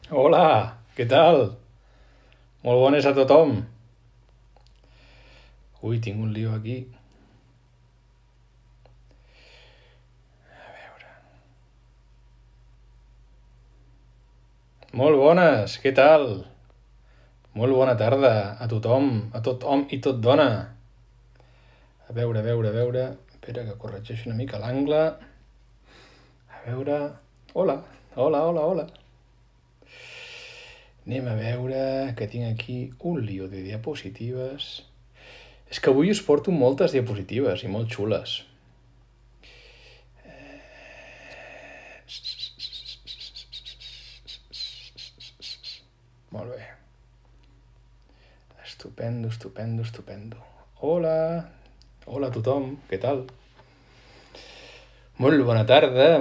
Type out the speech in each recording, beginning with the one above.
Hola, què tal? Molt bones a tothom. Ui, tinc un lío aquí. Molt bones, què tal? Molt bona tarda a tothom, a tot hom i tot dona. A veure... Espera que corregeixi una mica l'angle. A veure... Hola. Anem a veure que tinc aquí un lío de diapositives. És que avui us porto moltes diapositives i molt xules. Molt bé. Estupendo. Hola a tothom, què tal? Molt bona tarda.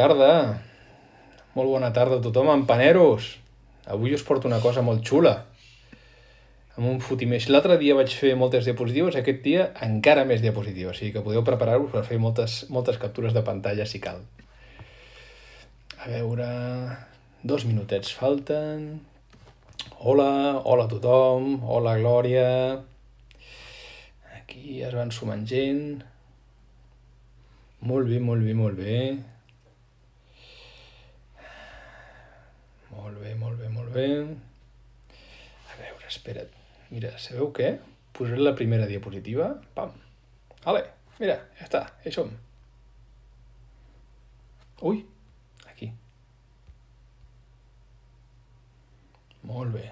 Molt bona tarda a tothom, empaneros. Avui us porto una cosa molt xula. Amb un fotimer. Si l'altre dia vaig fer moltes diapositives, aquest dia encara més diapositives. O sigui que podeu preparar-vos per fer moltes captures de pantalla si cal. A veure... 2 minutets falten. Hola a tothom. Hola, Glòria. Aquí es van sumant gent. Molt bé. Molt bé. A veure, espera't. Mira, sabeu què? Posaré la primera diapositiva. Pam. Ale, mira, ja està, ja hi som. Ui, aquí. Molt bé.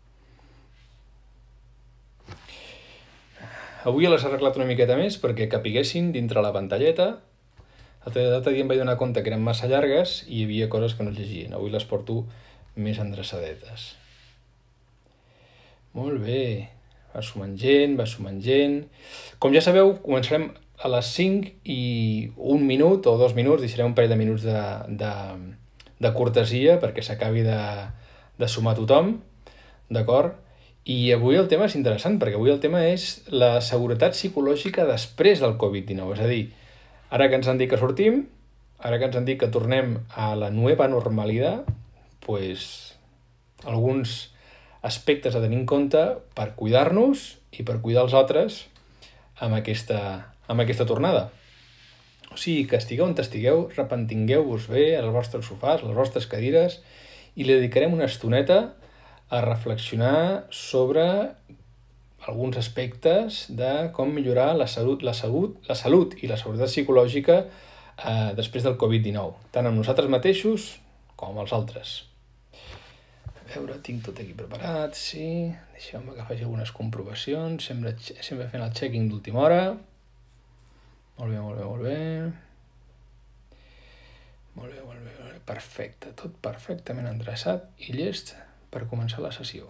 Avui les he arreglat una miqueta més perquè capiguessin dintre la pantalleta. L'altre dia em vaig donar compte que eren massa llargues i hi havia coses que no es llegien. Avui les porto més endreçadetes. Molt bé. Va sumant gent. Com ja sabeu, començarem a les 5 i 1 minut o 2 minuts, deixarem un parell de minuts de cortesia perquè s'acabi de sumar tothom, d'acord? I avui el tema és interessant, perquè avui el tema és la seguretat psicològica després del Covid-19. És a dir, ara que ens han dit que sortim, ara que ens han dit que tornem a la nova normalitat, pues, alguns aspectes a tenir en compte per cuidar-nos i per cuidar els altres amb aquesta tornada. O sigui, que estigueu on estigueu, repentingueu-vos bé als vostres sofàs, a les vostres cadires, i li dedicarem una estoneta a reflexionar sobre alguns aspectes de com millorar la salut i la seguretat psicològica després del Covid-19, tant amb nosaltres mateixos com amb els altres. A veure, tinc tot aquí preparat, sí. Deixeu-me que faci algunes comprovacions, sempre fent el checking d'última hora. Molt bé. Perfecte, tot perfectament endreçat i llest per començar la sessió.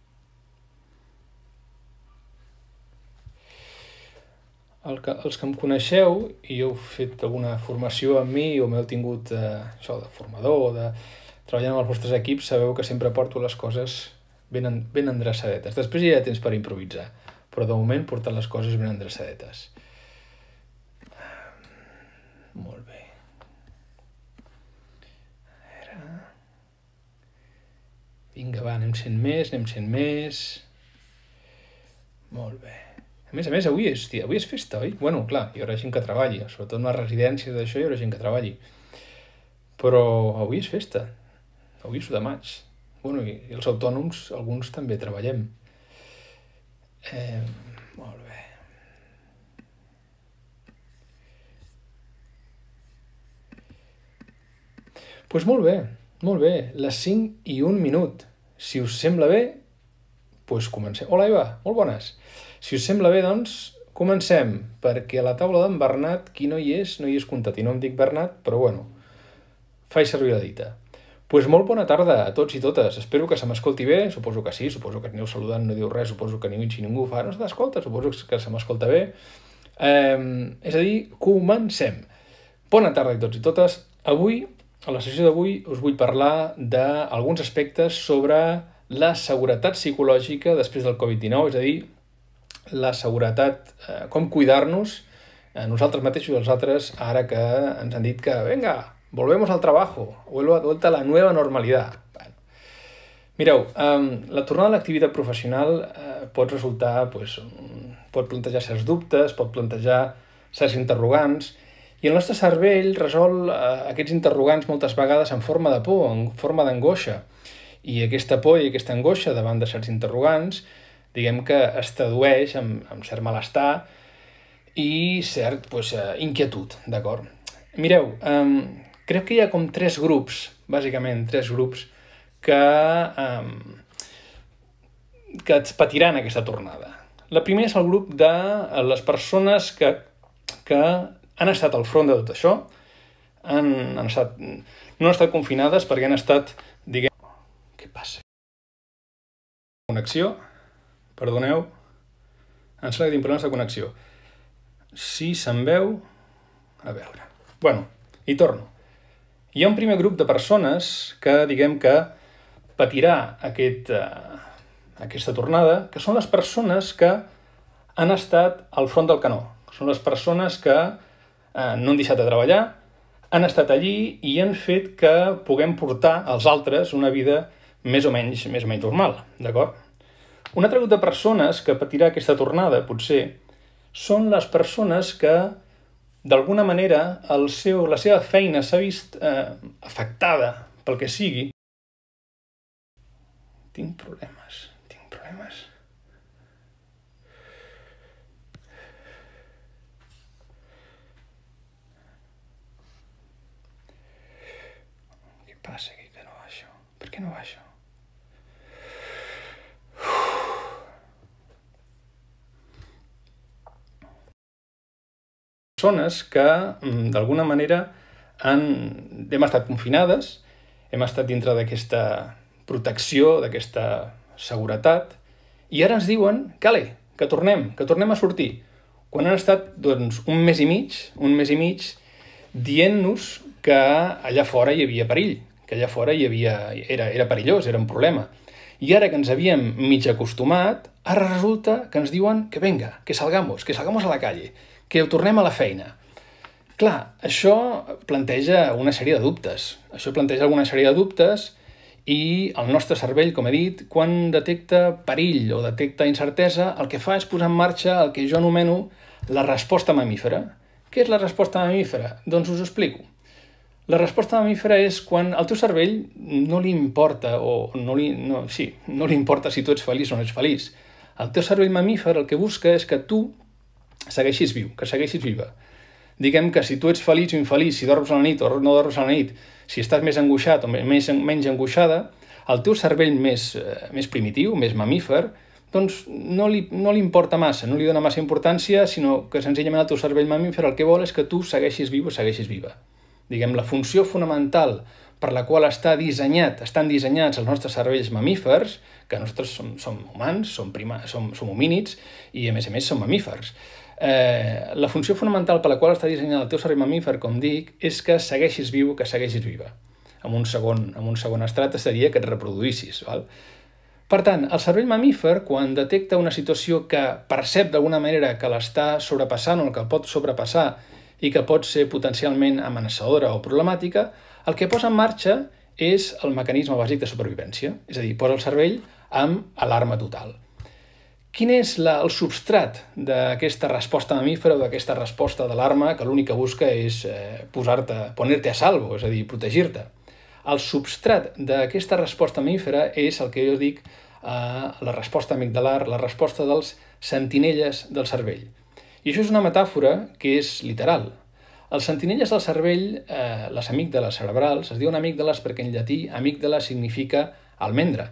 Els que em coneixeu i heu fet alguna formació amb mi o m'heu tingut això de formador, treballant amb els vostres equips, sabeu que sempre porto les coses ben endreçadetes. Després hi ha temps per improvisar, però de moment portar les coses ben endreçadetes. Molt bé. Vinga, va, anem sent més. Molt bé. A més, avui és festa, oi? Bueno, clar, hi haurà gent que treballi, sobretot en les residències d'això hi haurà gent que treballi. Però avui és festa. Avui és 1 de maig. Bueno, i els autònoms, alguns també treballem. Molt bé. Doncs molt bé. Les 5 i 1 minut. Si us sembla bé, doncs comencem. Hola, Eva, molt bones. Si us sembla bé, doncs, comencem, perquè a la taula d'en Bernat, qui no hi és comptat. I no em dic Bernat, però bueno, faig servir la dita. Doncs molt bona tarda a tots i totes. Espero que se m'escolti bé, suposo que sí, suposo que aneu saludant, no diu res, suposo que si ningú fa, no s'escolta, suposo que se m'escolta bé. És a dir, comencem. Bona tarda a tots i totes. Avui, a la sessió d'avui, us vull parlar d'alguns aspectes sobre la seguretat psicològica després del Covid-19, és a dir, la seguretat, com cuidar-nos nosaltres mateixos i els altres, ara que ens han dit que, venga, volvemos al trabajo, vuelta a la nueva normalidad. Bueno, Mireu, la tornada a l'activitat professional pot resultar, pot plantejar certs dubtes, pot plantejar certs interrogants, i el nostre cervell resol aquests interrogants moltes vegades en forma de por, en forma d'angoixa. I aquesta por i aquesta angoixa davant de certs interrogants, diguem que es tradueix en cert malestar i cert inquietud, d'acord? Mireu, crec que hi ha com tres grups, bàsicament tres grups, que et patiran aquesta tornada. La primera és el grup de les persones que han estat al front de tot això, no han estat confinades perquè han estat, diguem... Què passa? Connexió? Perdoneu. Em sembla que tinc problemes de connexió. Si se'm veu... A veure... Bueno, hi torno. Hi ha un primer grup de persones que, diguem que, patirà aquesta tornada, que són les persones que han estat al front del canó. Són les persones que no han deixat de treballar, han estat allí i han fet que puguem portar als altres una vida més o menys normal, d'acord? Un altre grup de persones que patirà aquesta tornada, potser, són les persones que, d'alguna manera, la seva feina s'ha vist afectada pel que sigui. Tinc problemes. Què passa aquí que no baixo? Per què no baixo? Persones que, d'alguna manera, hem estat confinades, hem estat dintre d'aquesta protecció, d'aquesta seguretat, i ara ens diuen que tornem a sortir. Quan han estat un mes i mig, dient-nos que allà fora hi havia perill, que allà fora era perillós, era un problema. I ara que ens havíem mig acostumat, ara resulta que ens diuen que venga, que salgamos a la calle, que tornem a la feina. Clar, això planteja una sèrie de dubtes. I el nostre cervell, com he dit, quan detecta perill o detecta incertesa, el que fa és posar en marxa el que jo anomeno la resposta mamífera. Què és la resposta mamífera? Doncs us ho explico. La resposta mamífera és quan al teu cervell no li importa, no li importa si tu ets feliç o no ets feliç. El teu cervell mamífer el que busca és que tu segueixis viu, que segueixis viva. Diguem que si tu ets feliç o infeliç, si dorms a la nit o no dorms a la nit, si estàs més angoixat o menys angoixada, el teu cervell més primitiu, més mamífer, doncs no li importa massa, no li dona massa importància, sinó que senzillament el teu cervell mamífer el que vol és que tu segueixis viu o segueixis viva. Diguem, la funció fonamental per la qual estan dissenyats els nostres cervells mamífers, que nosaltres som humans, som homínids i a més som mamífers. La funció fonamental per la qual està dissenyat el teu cervell mamífer, com dic, és que segueixis viu, que segueixis viva. En un segon estrat seria que et reproduïssis. Val? Per tant, el cervell mamífer, quan detecta una situació que percep d'alguna manera que l'està sobrepassant o que el pot sobrepassar i que pot ser potencialment amenaçadora o problemàtica, el que posa en marxa és el mecanisme bàsic de supervivència. És a dir, posa el cervell amb alarma total. Quin és el substrat d'aquesta resposta mamífera o d'aquesta resposta d'alarma que l'únic que busca és poner-te a salvo, és a dir, protegir-te? El substrat d'aquesta resposta mamífera és el que jo dic la resposta amigdalar, la resposta dels sentinelles del cervell. I això és una metàfora que és literal. Els sentinelles del cervell, les amígdales cerebrals, es diuen amígdales perquè en llatí amígdala significa almendra.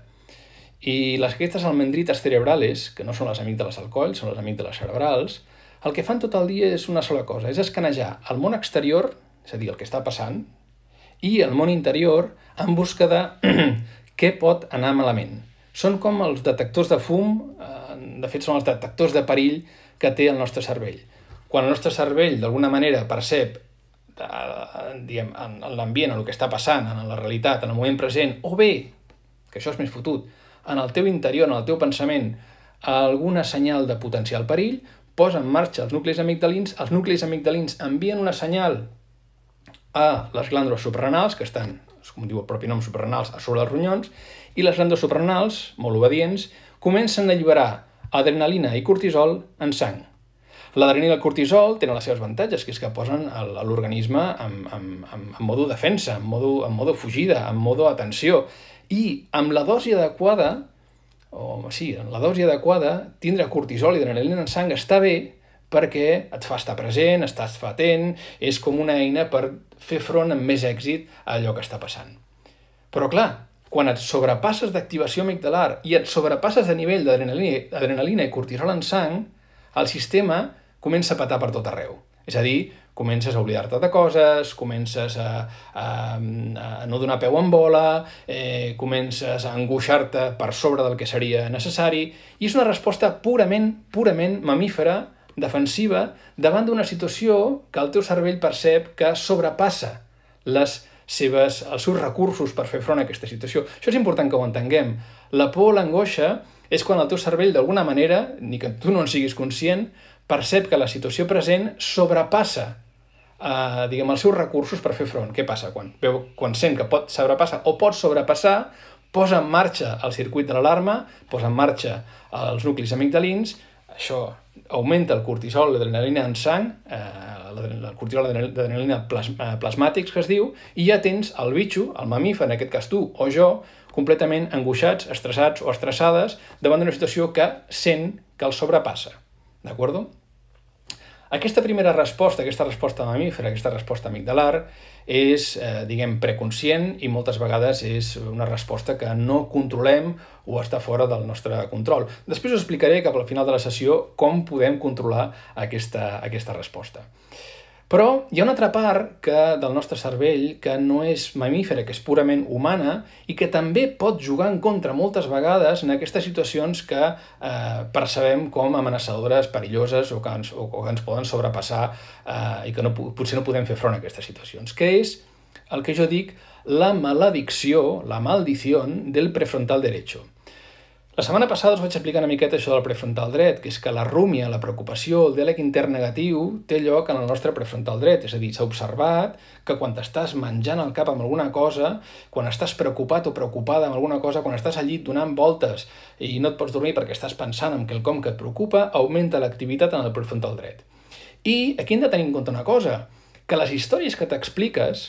I aquestes almendrites cerebrales, que no són les amígdales al coll, són les amígdales cerebrals, el que fan tot el dia és una sola cosa, és escanejar el món exterior, és a dir, el que està passant, i el món interior en busca de què pot anar malament. Són com els detectors de fum, de fet són els detectors de perill que té el nostre cervell. Quan el nostre cervell d'alguna manera percep en l'ambient, en el que està passant, en la realitat, en el moment present, o bé, que això és més fotut, en el teu interior, en el teu pensament, alguna senyal de potencial perill, posa en marxa els nuclis amigdalins envien una senyal a les glàndules suprarrenals, que estan, com diu el propi nom, suprarrenals, a sobre dels ronyons, i les glàndules suprarrenals, molt obedients, comencen a alliberar adrenalina i cortisol en sang. L'adrenalina i el cortisol tenen les seves avantatges, que és que posen l'organisme en modo defensa, en modo fugida, en modo atenció. I amb la dosi adequada, tindre cortisol i adrenalina en sang està bé perquè et fa estar present, estàs atent, és com una eina per fer front amb més èxit a allò que està passant. Però clar, quan et sobrepasses d'activació amigdalar i et sobrepasses a nivell d'adrenalina i cortisol en sang, el sistema comença a petar per tot arreu. És a dir, comences a oblidar-te de coses, comences a no donar peu en bola, comences a angoixar-te per sobre del que seria necessari, i és una resposta purament mamífera, defensiva, davant d'una situació que el teu cervell percep que sobrepassa els seus recursos per fer front a aquesta situació. Això és important que ho entenguem. La por o l'angoixa és quan el teu cervell, d'alguna manera, ni que tu no en siguis conscient, percep que la situació present sobrepassa els seus recursos per fer front. Què passa? Quan sent que pot sobrepassar o pot sobrepassar, posa en marxa el circuit de l'alarma, posa en marxa els nuclis amigdalins, això augmenta el cortisol i l'adrenalina en sang, el cortisol i l'adrenalina plasmàtics, que es diu, i ja tens el bitxo, el mamífer, en aquest cas tu o jo, completament angoixats, estressats o estressades davant d'una situació que sent que el sobrepassa. D'acord? Aquesta primera resposta, aquesta resposta mamífera, aquesta resposta amigdalar, és, preconscient i moltes vegades és una resposta que no controlem o està fora del nostre control. Després us explicaré cap al final de la sessió com podem controlar aquesta resposta. Però hi ha una altra part del nostre cervell que no és mamífera, que és purament humana i que també pot jugar en contra moltes vegades en aquestes situacions que percebem com amenaçadores, perilloses o que ens poden sobrepassar i que potser no podem fer front a aquestes situacions, que és el que jo dic la maledicció, la maldició del prefrontal derecho. La setmana passada us vaig explicar una miqueta això del prefrontal dret, que és que la rúmia, la preocupació, el diàleg intern negatiu té lloc en el nostre prefrontal dret. És a dir, s'ha observat que quan t'estàs menjant el cap amb alguna cosa, quan estàs preocupat o preocupada amb alguna cosa, quan estàs al llit donant voltes i no et pots dormir perquè estàs pensant en quelcom que et preocupa, augmenta l'activitat en el prefrontal dret. I aquí hem de tenir en compte una cosa, que les històries que t'expliques,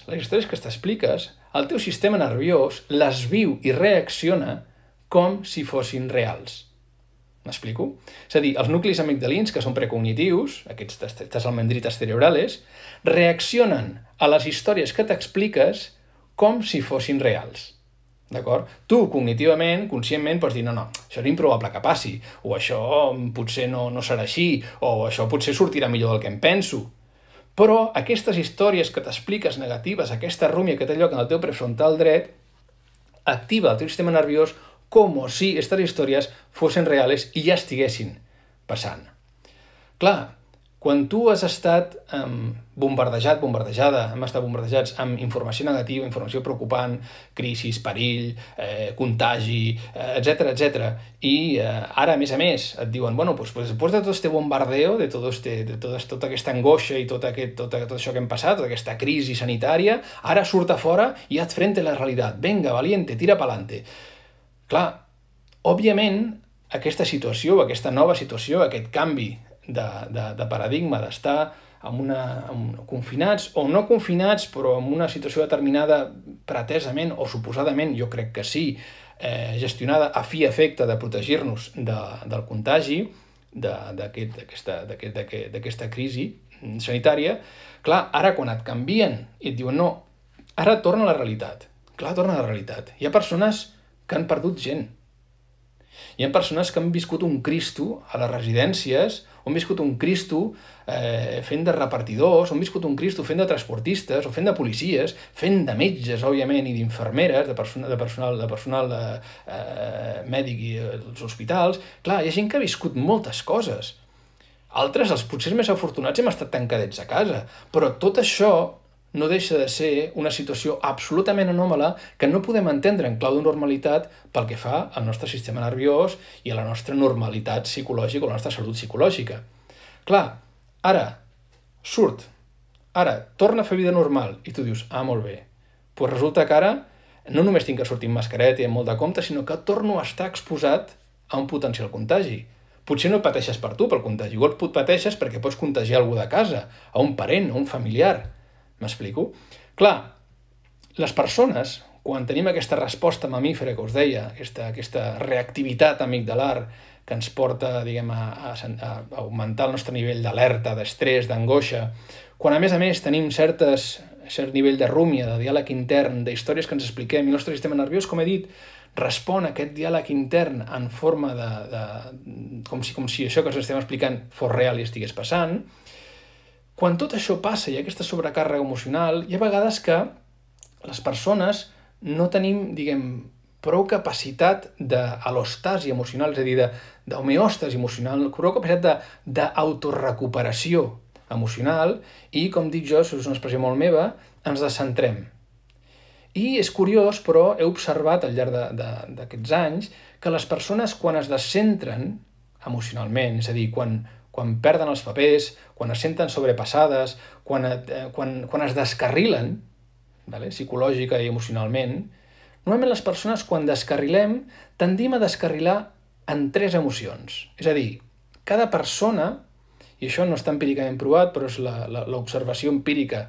el teu sistema nerviós les viu i reacciona com si fossin reals. M'explico? És a dir, els nuclis amigdalins, que són precognitius, aquestes almendrites cerebrales, reaccionen a les històries que t'expliques com si fossin reals. D'acord? Tu, cognitivament, conscientment, pots dir no, això és improbable que passi, o això potser no serà així, o això potser sortirà millor del que em penso. Però aquestes històries que t'expliques negatives, aquesta rúmia que té lloc en el teu prefrontal dret, activa el teu sistema nerviós com si aquestes històries fossin reals i ja estiguessin passant. Clar, quan tu has estat bombardejada, hem estat bombardejats amb informació negativa, informació preocupant, crisis, perill, contagi, etc. I ara, a més, et diuen, bueno, pues després de tot este bombardeo, de tota aquesta angoixa i tot això que hem passat, tota aquesta crisi sanitària, ara surt a fora i et frente la realitat. Venga, valiente, tira pa'lante. Clar, òbviament, aquesta situació, aquesta nova situació, aquest canvi de paradigma d'estar confinats o no confinats, però en una situació determinada pretesament o suposadament, jo crec que sí, gestionada a fi i efecte de protegir-nos del contagi, d'aquesta crisi sanitària, clar, ara quan et canvien i et diuen no, ara torna a la realitat. Clar, torna a la realitat. Hi ha persones que han perdut gent. Hi ha persones que han viscut un Cristo a les residències, o han viscut un Cristo fent de repartidors, o han viscut un Cristo fent de transportistes, o fent de policies, fent de metges, òbviament, i d'infermeres, de personal mèdic i als hospitals. Clar, hi ha gent que ha viscut moltes coses. Altres, els potser més afortunats, hem estat tancadets a casa, però tot això no deixa de ser una situació absolutament anòmala que no podem entendre en clau de normalitat pel que fa al nostre sistema nerviós i a la nostra normalitat psicològica o la nostra salut psicològica. Clar, ara torna a fer vida normal i tu dius, molt bé, doncs resulta que ara no només tinc que sortir amb mascareta i amb molt de compte, sinó que torno a estar exposat a un potencial contagi. Potser no pateixes per tu pel contagi, igual pateixes perquè pots contagiar algú de casa, a un parent, a un familiar. M'explico? Clar, les persones, quan tenim aquesta resposta mamífera que us deia, aquesta reactivitat amigdalar que ens porta, diguem, a augmentar el nostre nivell d'alerta, d'estrès, d'angoixa, quan a més tenim cert nivell de rúmia, de diàleg intern, d'històries que ens expliquem, i el nostre sistema nerviós, com he dit, respon a aquest diàleg intern en forma com si això que us estem explicant fos real i estigués passant. Quan tot això passa i aquesta sobrecàrrega emocional, hi ha vegades que les persones no tenim, diguem, prou capacitat d'alostasi emocional, és a dir, d'homeòstasi emocional, prou capacitat d'autorecuperació emocional i, com dic jo, és una expressió molt meva, ens descentrem. I és curiós, però he observat al llarg d'aquests anys que les persones quan es descentren emocionalment, és a dir, quan perden els papers, quan es senten sobrepassades, quan es descarrilen, psicològica i emocionalment, normalment les persones quan descarrilem tendim a descarrilar en 3 emocions. És a dir, cada persona, i això no està empíricament provat, però és l'observació empírica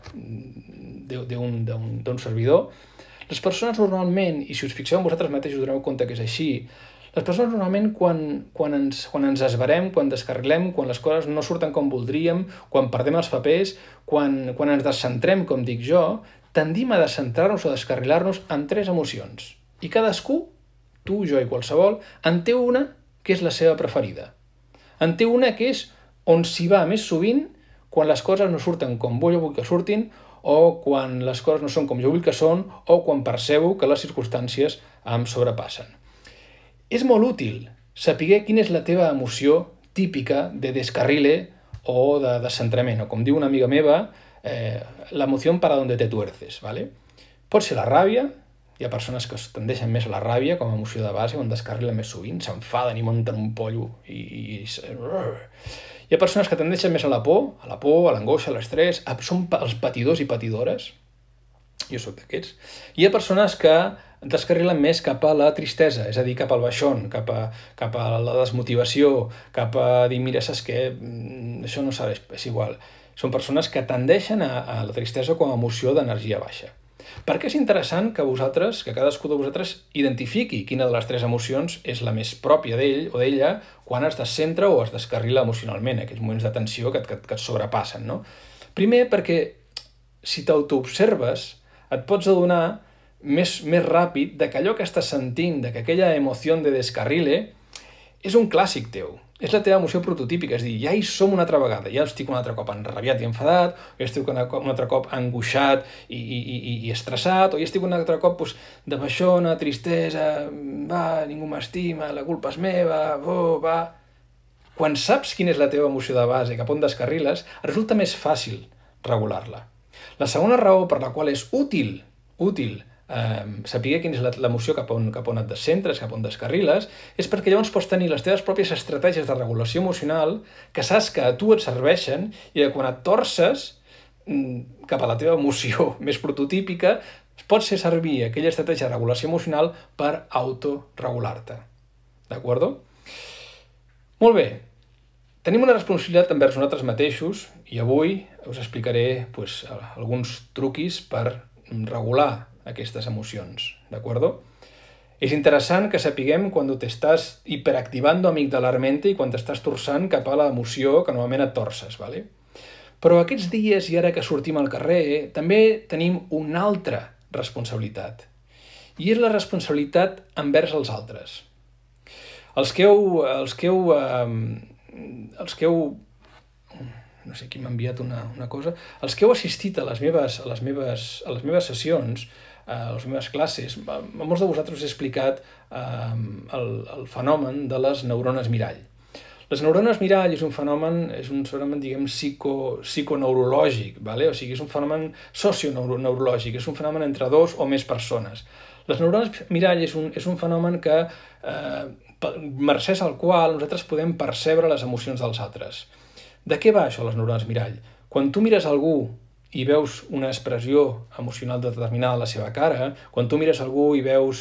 d'un servidor, les persones normalment, i si us fixeu en vosaltres mateixos us doneu compte que és així, les persones normalment quan ens esverem, quan descarrilem, quan les coses no surten com voldríem, quan perdem els papers, quan ens descentrem, com dic jo, tendim a descentrar-nos o a descarrilar-nos en 3 emocions. I cadascú, tu, jo i qualsevol, en té una que és la seva preferida. En té una que és on s'hi va més sovint quan les coses no surten com jo vull que surtin, o quan les coses no són com jo vull que són, o quan percebo que les circumstàncies em sobrepassen. És molt útil saber quina és la teva emoció típica de descarrile o de descentrament, o com diu una amiga meva, l'emoció para donde te tuerces, ¿vale? Pot ser la ràbia, hi ha persones que tendeixen més a la ràbia com a emoció de base, on descarrilen més sovint, s'enfaden i munten un pollo i hi ha persones que tendeixen més a la por, a l'angoixa, a l'estrès, són els patidors i patidores, jo sóc d'aquests. Hi ha persones que descarrilen més cap a la tristesa, és a dir, cap al baixón, cap a la desmotivació, cap a dir, mira, saps què, això no serveix, és igual. Són persones que tendeixen a la tristesa com a emoció d'energia baixa. Perquè és interessant que cadascú de vosaltres identifiqui quina de les 3 emocions és la més pròpia d'ell o d'ella quan es descentra o es descarrila emocionalment, aquells moments de tensió que et sobrepassen, no? Primer, perquè si t'autoobserves et pots adonar més ràpid que allò que estàs sentint, que aquella emoció de descarrile és un clàssic teu. És la teva emoció prototípica, és a dir, ja hi som una altra vegada, ja estic un altre cop enrabiat i enfadat, o ja estic un altre cop angoixat i estressat, o ja estic un altre cop de baixona, tristesa, ningú m'estima, la culpa és meva, va... Quan saps quina és la teva emoció de base, cap on descarriles, resulta més fàcil regular-la. La segona raó per la qual és útil saber quina és l'emoció cap on et descentres, cap on descarriles, és perquè llavors pots tenir les teves pròpies estratègies de regulació emocional que saps que a tu et serveixen i que quan et torces cap a la teva emoció més prototípica pot ser servir aquella estratègia de regulació emocional per autoregular-te. D'acord? Molt bé. Tenim una responsabilitat envers nosaltres mateixos i avui us explicaré alguns truquis per regular aquestes emocions, d'acord? És interessant que sapiguem quan t'estàs hiperactivando amigdalarmente i quan t'estàs torçant cap a l'emoció que normalment et torces, ¿vale? Però aquests dies i ara que sortim al carrer també tenim una altra responsabilitat i és la responsabilitat envers els altres. Els que heu no sé qui m'ha enviat una cosa, els que heu assistit a les meves sessions, a les meves classes, a molts de vosaltres us he explicat el fenomen de les neurones mirall. Les neurones mirall és un fenomen diguem, psiconeurològic, ¿vale? O sigui, és un fenomen socioneurològic, és un fenomen entre 2 o més persones. Les neurones mirall és un fenomen que, mercès al qual nosaltres podem percebre les emocions dels altres. De què va això, les neurones mirall? Quan tu mires algú i veus una expressió emocional determinada a la seva cara, quan tu mires algú i veus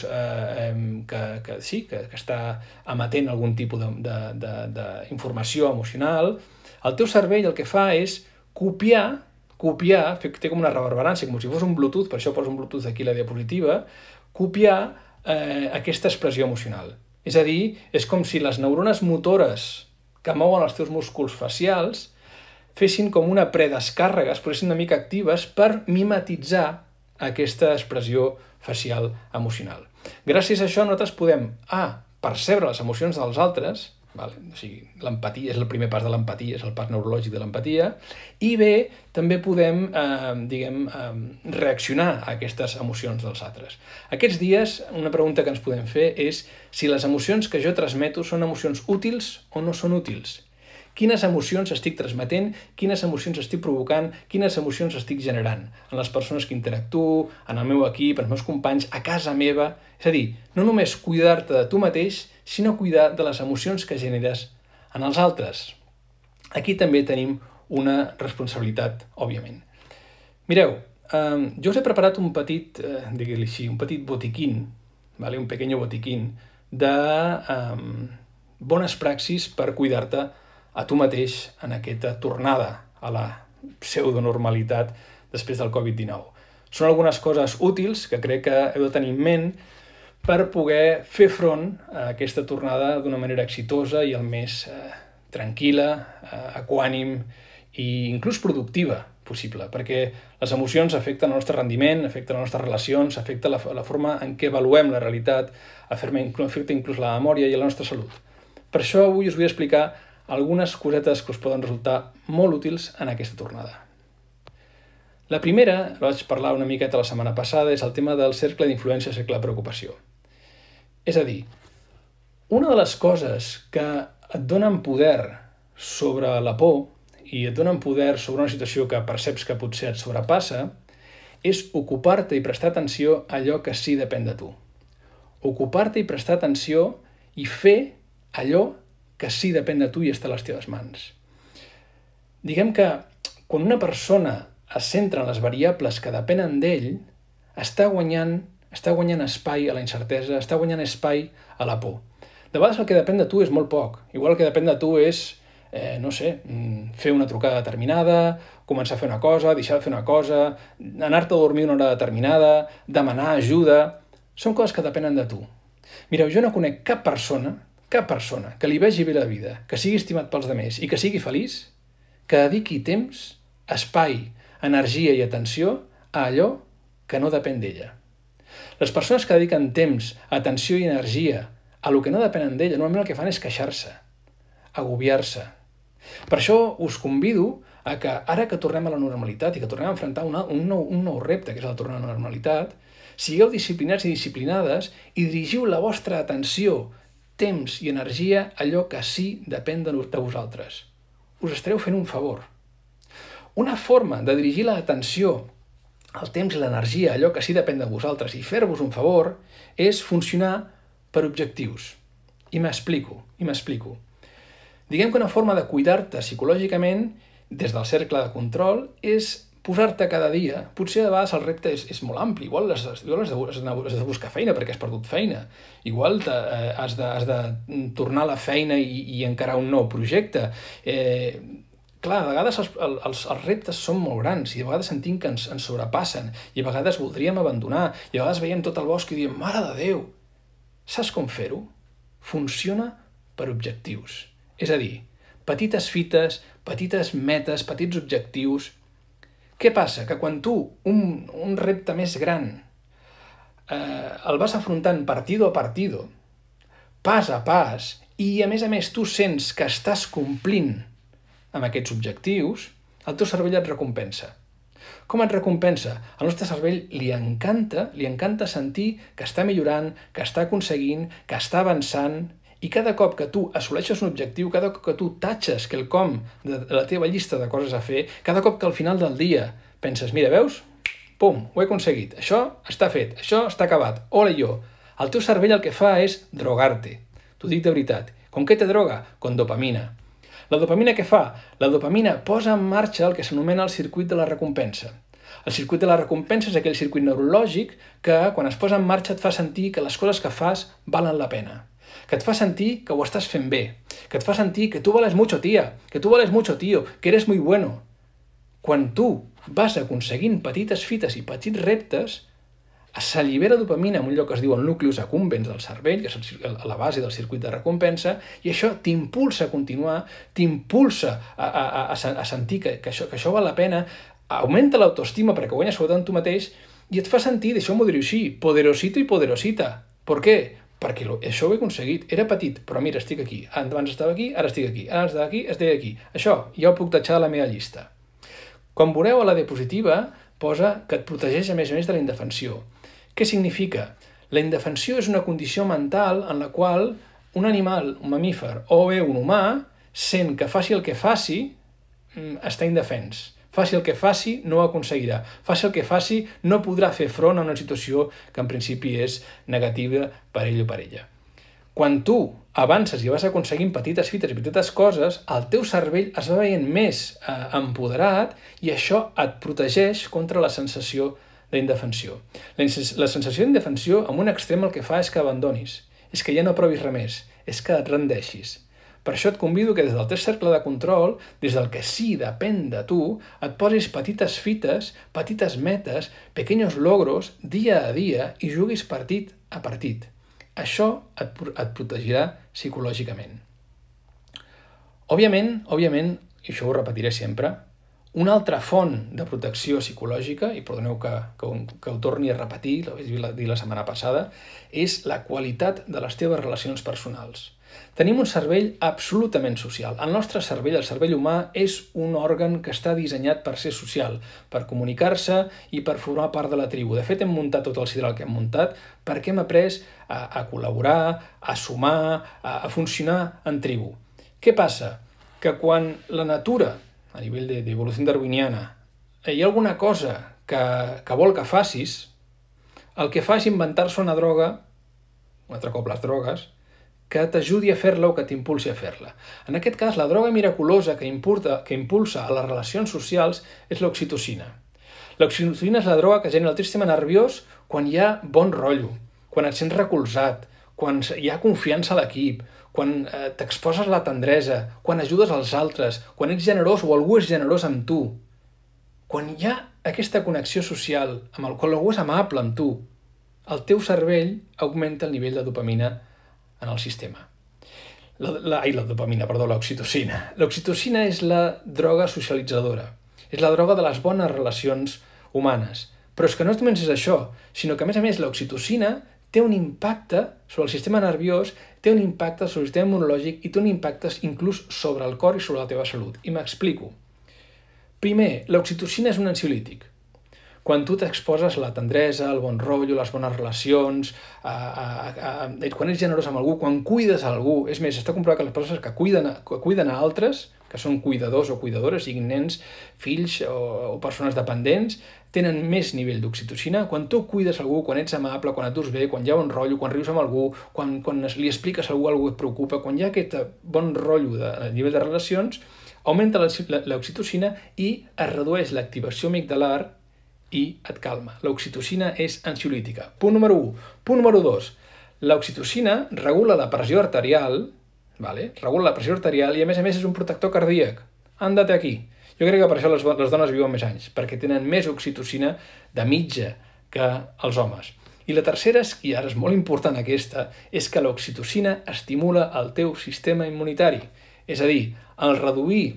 que està emetent algun tipus d'informació emocional, el teu cervell el que fa és copiar, té com una reverberància, com si fos un Bluetooth, per això poso un Bluetooth aquí a la diapositiva, copiar aquesta expressió emocional. És a dir, és com si les neurones motores que mouen els teus músculs facials fessin com una predescàrrega, es posessin una mica actives per mimetitzar aquesta expressió facial emocional. Gràcies a això nosaltres podem percebre les emocions dels altres, o sigui, l'empatia és el primer pas de l'empatia, és el pas neurològic de l'empatia, i bé, també podem reaccionar a aquestes emocions dels altres. Aquests dies, una pregunta que ens podem fer és si les emocions que jo transmeto són emocions útils o no són útils. Quines emocions estic transmetent, quines emocions estic provocant, quines emocions estic generant en les persones que interactuo, en el meu equip, en els meus companys, a casa meva. És a dir, no només cuidar-te de tu mateix, sinó cuidar de les emocions que generes en els altres. Aquí també tenim una responsabilitat, òbviament. Mireu, jo us he preparat un petit, diguem-li així, un petit botiquín, un pequeño botiquín de bones praxis per cuidar-te a tu mateix en aquesta tornada a la pseudonormalitat després del Covid-19. Són algunes coses útils que crec que heu de tenir en ment per poder fer front a aquesta tornada d'una manera exitosa i el més tranquil·la, equànim i inclús productiva possible, perquè les emocions afecten el nostre rendiment, afecten les nostres relacions, afecten la forma en què avaluem la realitat, afecten inclús la memòria i la nostra salut. Per això avui us vull explicar algunes cosetes que us poden resultar molt útils en aquesta tornada. La primera, la vaig parlar una miqueta la setmana passada, és el tema del cercle d'influència, cercle de preocupació. És a dir, una de les coses que et donen poder sobre la por i et donen poder sobre una situació que perceps que potser et sobrepassa és ocupar-te i prestar atenció a allò que sí depèn de tu. Ocupar-te i prestar atenció i fer allò que sí depèn de tu i està a les teves mans. Diguem que quan una persona es centra en les variables que depenen d'ell, està guanyant espai a la incertesa, està guanyant espai a la por. De vegades el que depèn de tu és molt poc. Igual el que depèn de tu és, fer una trucada determinada, començar a fer una cosa, deixar de fer una cosa, anar-te a dormir una hora determinada, demanar ajuda. Són coses que depenen de tu. Mireu, jo no conec cap persona que li vegi bé la vida, que sigui estimat pels altres i que sigui feliç, que dediqui temps, espai, energia i atenció a allò que no depèn d'ella. Les persones que dediquen temps, atenció i energia a allò que no depenen d'ella, normalment el que fan és queixar-se, agobiar-se. Per això us convido a que, ara que tornem a la normalitat i que tornem a enfrontar un nou repte, que és el tornar a la normalitat, sigueu disciplinats i disciplinades i dirigiu la vostra atenció, temps i energia a allò que sí depèn de vosaltres. Us estareu fent un favor. Una forma de dirigir l'atenció, el temps i l'energia a allò que sí depèn de vosaltres i fer-vos un favor és funcionar per objectius. I m'explico. Diguem que una forma de cuidar-te psicològicament des del cercle de control és posar-te cada dia. Potser de vegades el repte és molt ampli, igual has de buscar feina perquè has perdut feina, igual has de tornar a la feina i encarar un nou projecte. Clar, a vegades els reptes són molt grans i a vegades sentim que ens sobrepassen i a vegades voldríem abandonar i a vegades veiem tot el bosc i diem, mare de Déu! Saps com fer-ho? Funciona per objectius. És a dir, petites fites, petites metes, petits objectius. Què passa? Que quan tu un repte més gran el vas afrontant partido a partido, pas a pas, i a més tu sents que estàs complint amb aquests objectius, el teu cervell et recompensa. Com et recompensa? Al nostre cervell li encanta sentir que està millorant, que està aconseguint, que està avançant, i cada cop que tu assoleixes un objectiu, cada cop que tu tatxes quelcom de la teva llista de coses a fer, cada cop que al final del dia penses, mira, veus? Pum, ho he aconseguit, això està fet, això està acabat, ole jo. El teu cervell el que fa és drogar-te. T'ho dic de veritat. Com què te droga? Con dopamina. La dopamina què fa? La dopamina posa en marxa el que s'anomena el circuit de la recompensa. El circuit de la recompensa és aquell circuit neurològic que, quan es posa en marxa, et fa sentir que les coses que fas valen la pena, que et fa sentir que ho estàs fent bé, que et fa sentir que tu vales mucho, tia, que tu vales mucho, tío, que eres muy bueno. Quan tu vas aconseguint petites fites i petits reptes, s'allibera dopamina en un lloc que es diu el nucleus accumbens del cervell, que és la base del circuit de recompensa, i això t'impulsa a continuar, t'impulsa a sentir que això val la pena, augmenta l'autoestima perquè guanyes seguretat en tu mateix i et fa sentir, deixeu-m'ho dir-ho així, poderosito i poderosita. Per què? Perquè això ho he aconseguit. Era petit, però mira, estic aquí. Abans estava aquí, ara estic aquí. Ara estava aquí, estic aquí. Això ja ho puc tatxar de la meva llista. Quan veureu a la diapositiva, posa que et protegeix a més de la indefensió. Què significa? La indefensió és una condició mental en la qual un animal, un mamífer o bé un humà, sent que faci el que faci, està indefens. Faci el que faci, no ho aconseguirà. Faci el que faci, no podrà fer front a una situació que en principi és negativa per ell o per ella. Quan tu avances i vas aconseguint petites fites i petites coses, el teu cervell es va veient més empoderat i això et protegeix contra la sensació d'indefensió. La sensació d'indefensió, en un extrem, el que fa és que abandonis, és que ja no provis res més, és que et rendeixis. Per això et convido que des del teu cercle de control, des del que sí depèn de tu, et posis petites fites, petites metes, pequeños logros, dia a dia, i juguis partit a partit. Això et protegirà psicològicament. Òbviament, i això ho repetiré sempre, una altra font de protecció psicològica, i perdoneu que ho torni a repetir, ho vaig dir la setmana passada, és la qualitat de les teves relacions personals. Tenim un cervell absolutament social. El nostre cervell, el cervell humà, és un òrgan que està dissenyat per ser social, per comunicar-se i per formar part de la tribu. De fet, hem muntat tot el sideral que hem muntat perquè hem après a col·laborar, a sumar, a funcionar en tribu. Què passa? Que quan la natura, a nivell d'evolució darwiniana, hi ha alguna cosa que vol que facis, el que fa és inventar-se una droga, un altre cop les drogues, que t'ajudi a fer-la o que t'impulsi a fer-la. En aquest cas, la droga miraculosa que impulsa a les relacions socials és l'oxitocina. L'oxitocina és la droga que genera el teu sistema nerviós quan hi ha bon rotllo, quan et sents recolzat, quan hi ha confiança a l'equip, quan t'exposes a la tendresa, quan ajudes als altres, quan ets generós o algú és generós amb tu. Quan hi ha aquesta connexió social, quan algú és amable amb tu, el teu cervell augmenta el nivell de dopamina en el sistema. L'oxitocina. L'oxitocina és la droga socialitzadora. És la droga de les bones relacions humanes. Però és que no només és això, sinó que a més l'oxitocina té un impacte sobre el sistema nerviós, té un impacte sobre el sistema immunològic i té un impacte inclús sobre el cor i sobre la teva salut. I m'explico. Primer, l'oxitocina és un ansiolític. Quan tu t'exposes la tendresa, el bon rotllo, les bones relacions, quan ets generós amb algú, quan cuides a algú, és més, està comprovat que les persones que cuiden a altres, que són cuidadors o cuidadores, siguin nens, fills o persones dependents, tenen més nivell d'oxitocina. Quan tu cuides algú, quan ets amable, quan et dus bé, quan hi ha bon rotllo, quan rius amb algú, quan li expliques a algú et preocupa, quan hi ha aquest bon rotllo a nivell de relacions, augmenta l'oxitocina i es redueix l'activació amigdalar i et calma. L'oxitocina és ansiolítica. Punt número 1. Punt número 2. L'oxitocina regula la pressió arterial, regula la pressió arterial i a més és un protector cardíac. Ándate aquí. Jo crec que per això les dones viuen més anys, perquè tenen més oxitocina de mitja que els homes. I la tercera, i ara és molt important aquesta, és que l'oxitocina estimula el teu sistema immunitari. És a dir, al reduir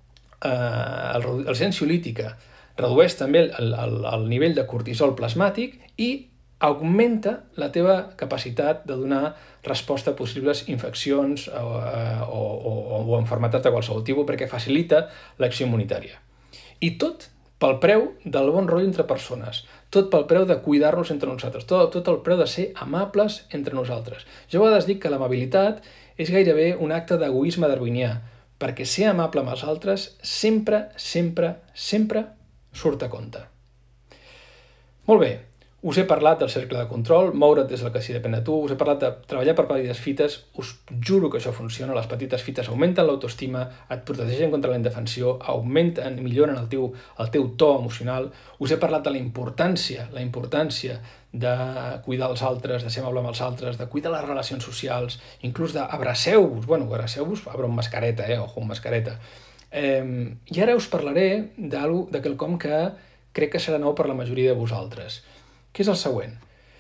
el ansiolítica, redueix també el nivell de cortisol plasmàtic i augmenta la teva capacitat de donar resposta a possibles infeccions o malalties de qualsevol tipus perquè facilita l'acció immunitària. I tot pel preu del bon rotllo entre persones, tot pel preu de cuidar-nos entre nosaltres, tot el preu de ser amables entre nosaltres. Jo a vegades dic que l'amabilitat és gairebé un acte d'egoisme darwinià, perquè ser amable amb els altres sempre surt a compte. Molt bé, Us he parlat del cercle de control, moure't des del que sí depèn de tu, us he parlat de treballar per petites fites, us juro que això funciona, les petites fites augmenten l'autoestima, et protegeixen contra la indefensió, augmenten, milloren el teu to emocional, us he parlat de la importància de cuidar els altres, de ser amable amb els altres, de cuidar les relacions socials, inclús d'abraceu-vos, abraceu-vos, obre amb mascareta, ojo, amb mascareta. I ara us parlaré de quelcom que crec que serà nou per la majoria de vosaltres, que és el següent.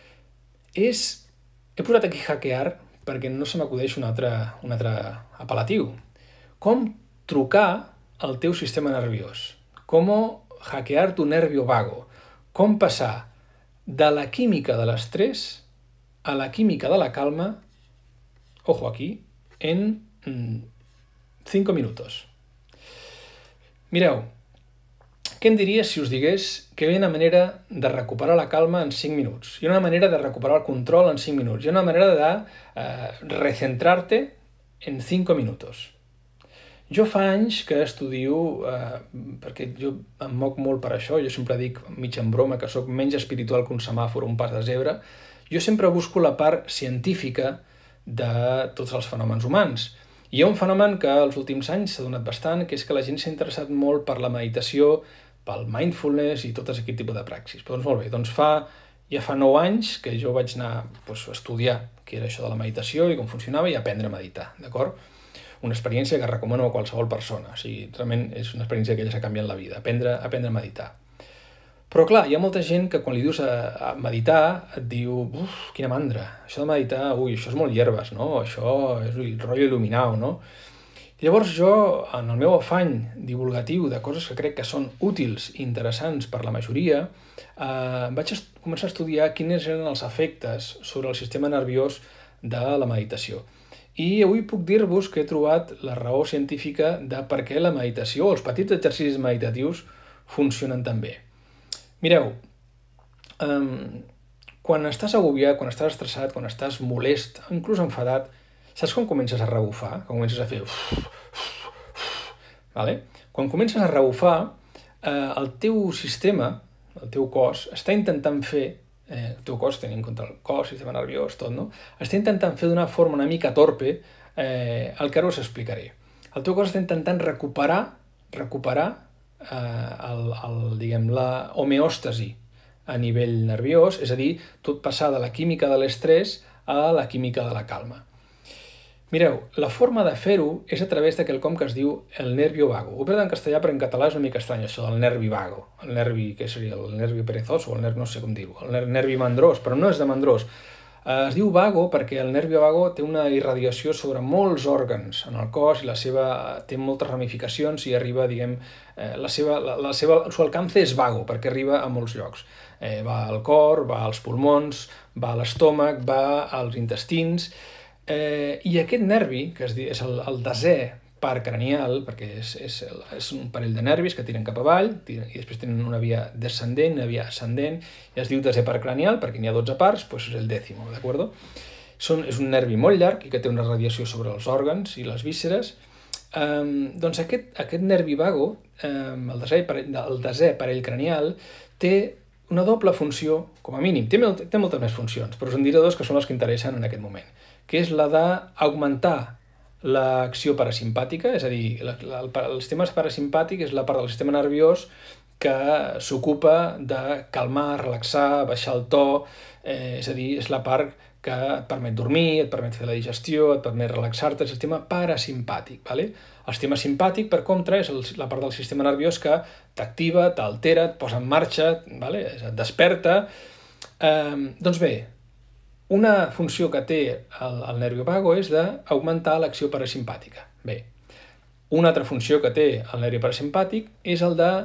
He posat aquí hackear perquè no se m'acudeix un altre apel·latiu. Com trucar al teu sistema nerviós. Com hackear tu nervio vago. Com passar de la química de l'estrès a la química de la calma, ojo aquí, en 5 minutos. Mireu, què em diries si us digués que hi ha una manera de recuperar la calma en 5 minuts? Hi ha una manera de recuperar el control en 5 minuts. Hi ha una manera de recentrarte en 5 minutos. Jo fa anys que estudio, perquè jo em moc molt per això, jo sempre dic mig en broma que sóc menys espiritual que un semàfor o un pas de zebra, jo sempre busco la part científica de tots els fenòmens humans. Hi ha un fenomen que als últims anys s'ha donat bastant, que és que la gent s'ha interessat molt per la meditació, pel mindfulness i tot aquest tipus de praxis. Però doncs molt bé, doncs ja fa 9 anys que jo vaig anar a estudiar què era això de la meditació i com funcionava i aprendre a meditar, d'acord? Una experiència que recomano a qualsevol persona, o sigui, realment és una experiència que ja s'ha canviat la vida, aprendre a meditar. Però clar, hi ha molta gent que quan li dius a meditar et diu uf, quina mandra, això de meditar, això és molt hierbes, no? Això és rotllo il·luminau, no? Llavors jo, en el meu afany divulgatiu de coses que crec que són útils i interessants per la majoria, vaig començar a estudiar quins eren els efectes sobre el sistema nerviós de la meditació. I avui puc dir-vos que he trobat la raó científica de per què la meditació o els petits exercicis meditatius funcionen tan bé. Mireu, quan estàs agobiat, quan estàs estressat, quan estàs molest, inclús enfadat, saps quan comences a rebufar? Quan comences a fer vale? Quan comences a rebufar, el teu sistema, el teu cos, està intentant fer, el teu cos, tenint en compte el cos, sistema nerviós, tot, no? Està intentant fer d'una forma una mica torpe el que ara us explicaré. El teu cos està intentant recuperar la homeòstasi a nivell nerviós, és a dir, tot passar de la química de l'estrès a la química de la calma. Mireu, la forma de fer-ho és a través de quelcom que es diu el nervio vago. Ho he parlat en castellà, però en català és una mica estrany, això del nervi vago. El nervi, què seria? El nervi perezoso, el nervi, no sé com dir-ho, el nervi mandrós, però no és de mandrós. Es diu vago perquè el nervi vago té una irradiació sobre molts òrgans en el cos i té moltes ramificacions i arriba, diguem, el seu alcance és vago perquè arriba a molts llocs. Va al cor, va als pulmons, va a l'estómac, va als intestins. I aquest nervi, que és el desè part cranial, perquè és un parell de nervis que tiren cap avall i després tenen una via descendent, una via ascendent, i es diu desè part cranial perquè n'hi ha 12 parts, doncs és el dècimo, d'acord? És un nervi molt llarg i que té una radiació sobre els òrgans i les vísceres. Doncs aquest nervi vago, el desè parell cranial, té una doble funció, com a mínim, té moltes més funcions, però us en diré dues que són les que interessen en aquest moment, que és la d'augmentar l'acció parasimpàtica, és a dir, el sistema parasimpàtic és la part del sistema nerviós que s'ocupa de calmar, relaxar, baixar el to, és a dir, és la part que et permet dormir, et permet fer la digestió, et permet relaxar-te, el sistema parasimpàtic. El sistema simpàtic, per contra, és la part del sistema nerviós que t'activa, t'altera, et posa en marxa, et desperta. Doncs bé, una funció que té el nervi vago és d'augmentar l'acció parasimpàtica. Bé, una altra funció que té el nervi parasimpàtic és el de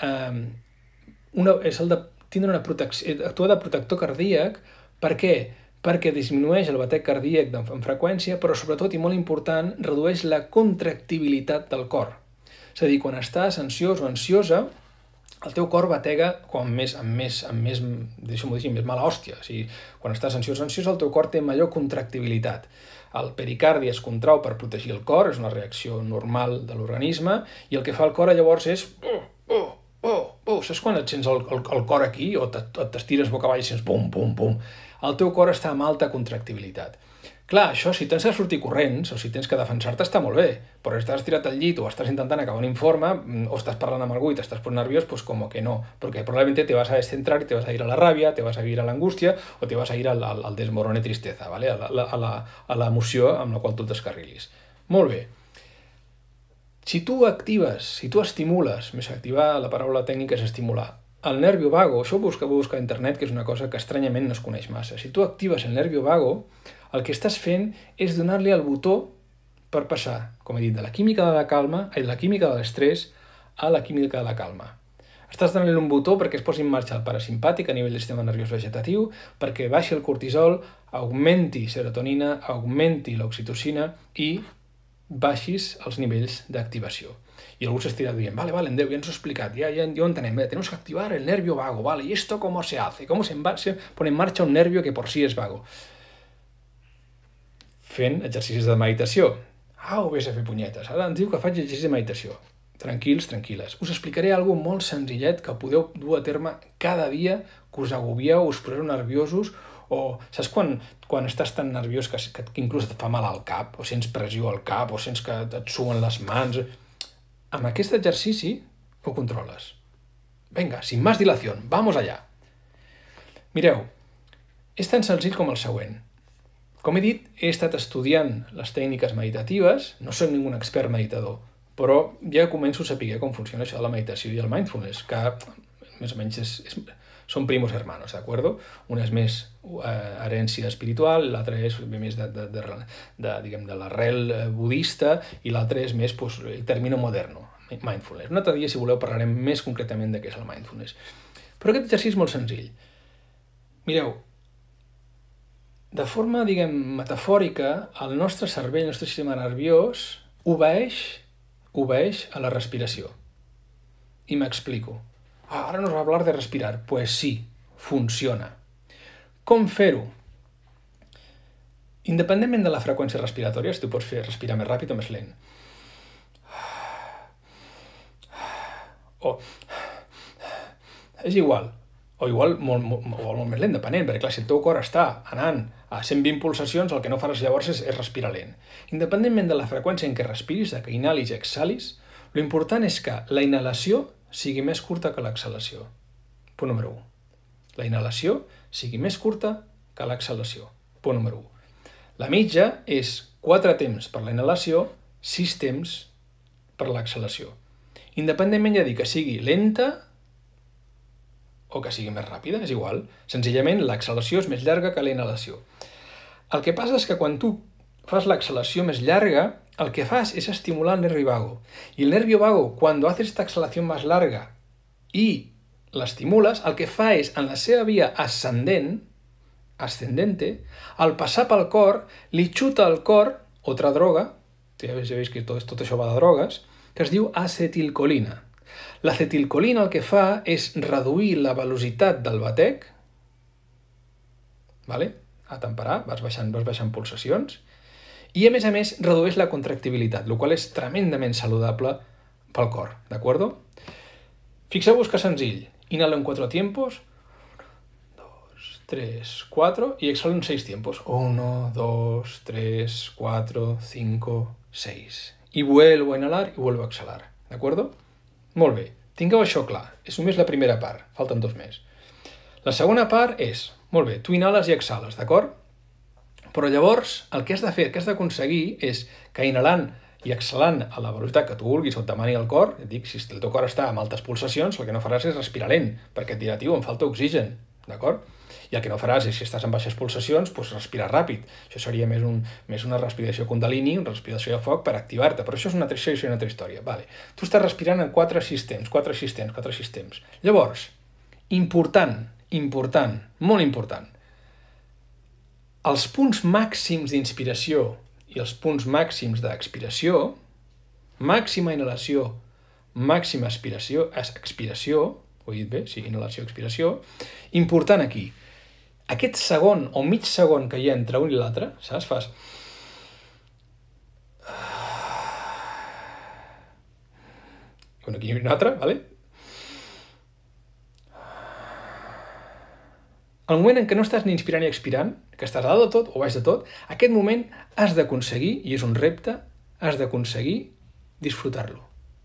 tindre actuar de protector cardíac. Per què? Perquè disminueix el batec cardíac en freqüència, però sobretot, i molt important, redueix la contractibilitat del cor. És a dir, quan estàs ansiós o ansiosa, el teu cor batega amb més mala hòstia. O sigui, quan estàs ansiós o ansiosa, el teu cor té major contractibilitat. El pericardi es contrau per protegir el cor, és una reacció normal de l'organisme, i el que fa el cor llavors és saps quan et sents el cor aquí o t'estires boca avall i sents pum, pum, pum? El teu cor està amb alta contractibilitat. Clar, això, si tens que sortir corrents o si tens que defensar-te està molt bé, però si estàs tirat al llit o estàs intentant acabar un informe o estàs parlant amb algú i t'estàs posant nerviós, pues como que no, porque probablemente te vas a descentrar y te vas a ir a la rabia, te vas a ir a la angustia o te vas a ir al desmorone tristeza, ¿vale? a l'emoció amb la qual tu t'escarrilis. Molt bé. Si tu actives, si tu estimules, més activar, la paraula tècnica és estimular, el nervio vago, això ho busca a internet, que és una cosa que estranyament no es coneix massa. Si tu actives el nervio vago, el que estàs fent és donar-li el botó per passar, com he dit, de la química de la calma, de la química de l'estrès a la química de la calma. Estàs donant-li un botó perquè es posi en marxa el parasimpàtic a nivell del sistema nerviós vegetatiu, perquè baixi el cortisol, augmenti serotonina, augmenti l'oxitocina i baixis els nivells d'activació. Y algú s'estira dient, vale, Andreu, ja ens ho he explicat, ja ho entenem, tenemos que activar el nervio vago, vale, ¿y esto cómo se hace? ¿Cómo se pone en marcha un nervio que por sí es vago? Fent exercicis de meditació. Au, vés a fer punyetes. Ara ens diu que faig exercicis de meditació. Tranquils, tranquil·les. Us explicaré alguna cosa molt senzillet que podeu dur a terme cada dia, que us agobieu, us poseu nerviosos, o saps quan estàs tan nerviós que inclús et fa mal al cap, o sents pressió al cap, o sents que et suen les mans. Amb aquest exercici ho controles. Vinga, sin más dilación, vamos allá. Mireu, és tan senzill com el següent. Com he dit, he estat estudiant les tècniques meditatives, no soc ningú expert meditador, però ja començo a saber com funciona això de la meditació i el mindfulness, que més o menys són primos hermanos, d'acord? Un és més herència espiritual, l'altre és més de l'arrel budista i l'altre és més el término moderno, mindfulness. Un altre dia, si voleu, parlarem més concretament de què és el mindfulness. Però aquest exercici és molt senzill. Mireu, de forma, metafòrica, el nostre cervell, el nostre sistema nerviós, obeeix a la respiració. I m'explico. Ara nos va hablar de respirar. Pues sí, funciona. Com fer-ho? Independentment de la freqüència respiratòria, si tu pots respirar més ràpid o més lent. És igual. O igual molt més lent, depenent, perquè clar, si el teu cor està anant a 120 pulsacions, el que no faràs llavors és respirar lent. Independentment de la freqüència en què respiris, de que inhalis i exhalis, l'important és que la inhalació sigui més curta que l'exhalació. Punt número 1. La inhalació sigui més curta que l'exhalació. Punt número 1. La mitja és 4 temps per la inhalació, 6 temps per l'exhalació. Independentment ja dir que sigui lenta o que sigui més ràpida, és igual. Senzillament, l'exhalació és més llarga que la inhalació. El que passa és que quan tu fas l'exhalació més llarga, el que fas es estimular el nervio vago. Y el nervio vago, cuando haces esta exhalación más larga y la estimulas, el que fa és, en la seva via ascendente, al passar pel cor, li xuta al cor otra droga, ja veus que tot això va de drogues, que es diu acetilcolina. L'acetilcolina el que fa és reduir la velocitat del batec, a temperar, vas baixant pulsacions, i a més redueix la contractibilitat, el qual és tremendament saludable pel cor, d'acord? Fixeu-vos que senzill. Inhalo en 4 tiempos, 1, 2, 3, 4, y exhalo en 6 tiempos. 1, 2, 3, 4, 5, 6. Y vuelvo a inhalar y vuelvo a exhalar, d'acord? Molt bé, tingueu això clar. És només la primera part, falten 2 més. La segona part és, molt bé, tu inhales i exhales, d'acord? Però llavors el que has de fer, el que has d'aconseguir és que inhalant i exhalant a la velocitat que tu vulguis o et demani el cor, et dic, si el teu cor està amb altes pulsacions, el que no faràs és respirar lent, perquè et dirà, tio, em falta oxigen, d'acord? I el que no faràs és, si estàs en baixes pulsacions, doncs respirar ràpid. Això seria més una respiració kundalini, una respiració de foc per activar-te, però això és una altra història. Vale. Tu estàs respirant en 4 temps, 4 temps. Llavors, important, molt important, els punts màxims d'inspiració i els punts màxims d'expiració, màxima inhalació, màxima expiració, ho he dit bé? Sí, inhalació, expiració. Important aquí. Aquest segon o mig segon que hi ha entre un i l'altre, saps? Fas... Aquí hi ha un altre, ¿vale? el moment en què no estàs ni inspirant ni expirant, que estàs a dalt de tot o baix de tot, aquest moment has d'aconseguir, i és un repte, has d'aconseguir disfrutar-lo.